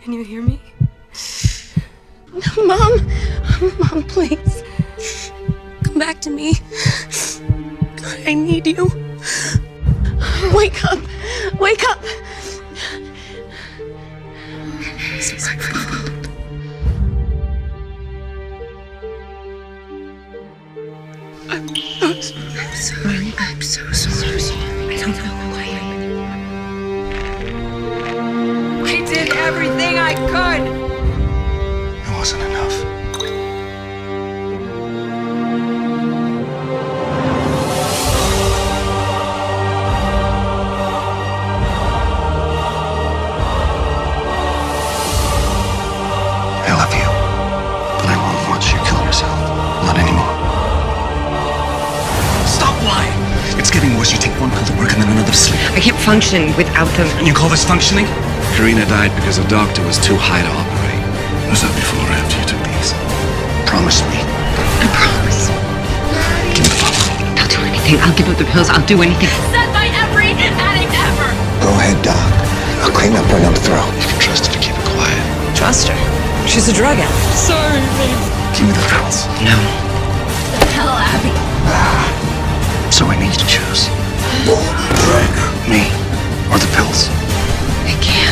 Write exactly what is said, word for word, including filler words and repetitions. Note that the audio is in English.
Can you hear me? Mom! Mom, please. Come back to me. God, I need you. Wake up! Wake up! This is my fault. I'm so sorry. I'm so sorry. I don't know why. I did everything I could! It wasn't enough. I love you, but I won't watch you kill yourself. Not anymore. Stop lying! It's getting worse. You take one pill to work and then another to sleep. I can't function without them. And you call this functioning? Karina died because the doctor was too high to operate. Was that before or after you took these? Promise me. I promise. Give me the phone. I'll do anything. I'll give up the pills. I'll do anything. Said by every addict ever! Go ahead, Doc. I'll clean up her numb throat. You can trust her to keep it quiet. Trust her. She's a drug addict. Sorry, babe. Give me the pills. No. The hell, Abby. So I need you to choose. Me or the pills. I can't.